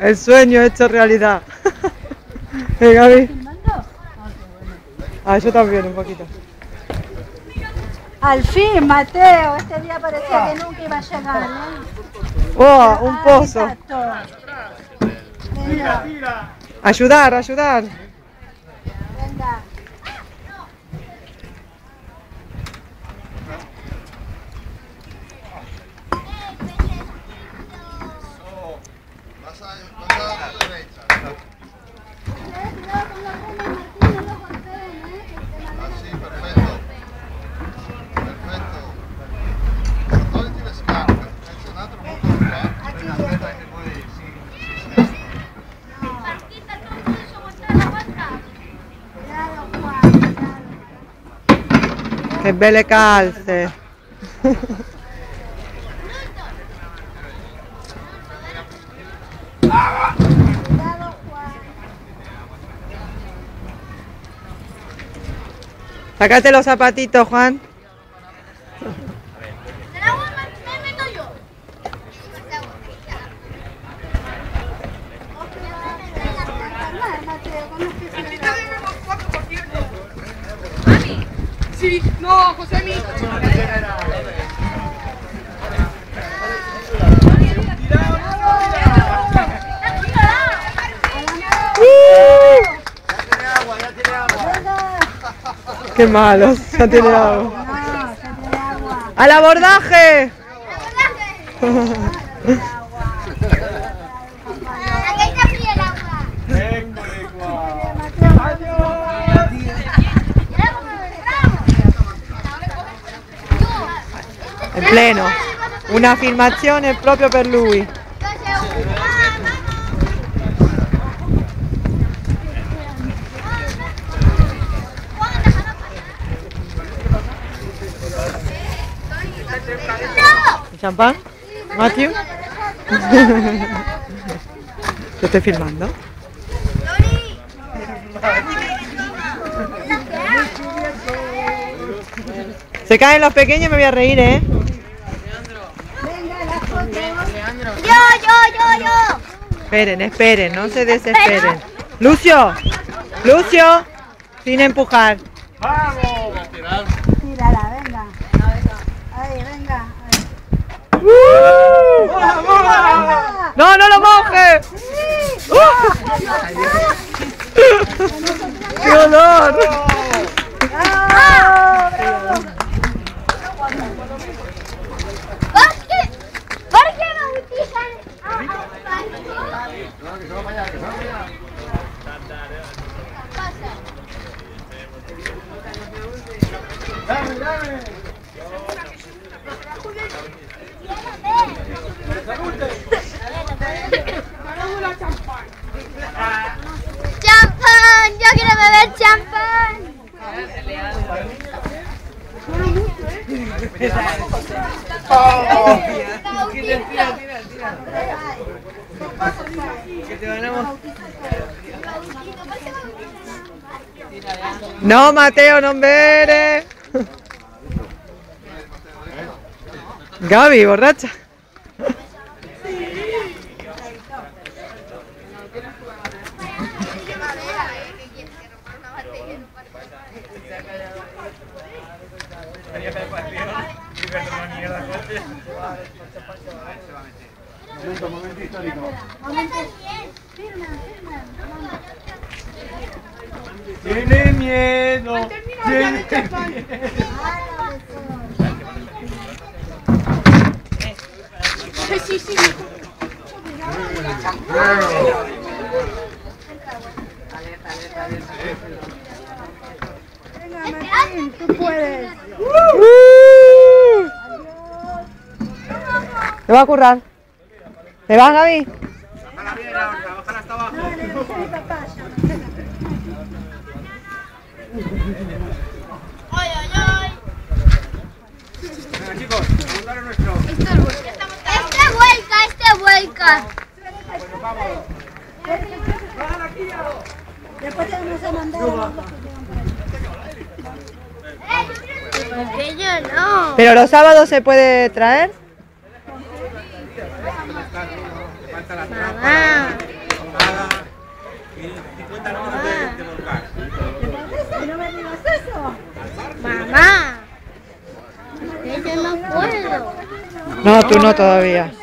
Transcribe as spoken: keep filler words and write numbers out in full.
El sueño hecho realidad. ¿Eh, Gaby? Ah, yo también, un poquito. Al fin, Mateo, este día parecía que nunca iba a llegar, ¿eh? ¡Oh, un pozo! Venga. Ayudar, ayudar. Venga. Che belle calze! Sacate los zapatitos, Juan. Sí, no, José mi. Qué malos, ya tiene agua. ¡Al abordaje! En pleno, una filmazione proprio per lui. ¿Champán? ¿Matthew? ¿Te estoy filmando? Se caen los pequeños y me voy a reír, ¿eh? Yo, yo, yo, yo. Esperen, esperen, no se desesperen. Lucio, Lucio, sin empujar. ¡Vamos! Tírala, venga. Ahí, venga. Ahí. ¡Uh! ¡No, no lo mojes! ¡Qué olor! ¡Bravo! ¡Bravo! ¿Por qué? ¿Por qué bautizan a Que se va para allá, que se va para allá. Dame, dame. ¡Champán! ¡Yo quiero beber champán! No, Mateo, non bere. Gaby, borracha. Momento, momento histórico. Tiene miedo. Tiene miedo. Sí, sí, sí. Venga, Martín, tú puedes. Uh. Te va a currar. ¿Te vas, Gaby? Bájala bien, bájala hasta abajo. No, le dice mi papá. ¡Ay, ay, ay! Venga, chicos, preguntar a nuestro. Este vuelca, este vuelca. Bueno, vamos. Después te vamos a mandar a los que llevan por ahí. Porque yo no. ¿Pero los sábados se puede traer? Falta la Mamá. trampa, y cincuenta números de, de volcar. ¿Y no me digas eso? Mamá. Yo no puedo. No, tú no todavía.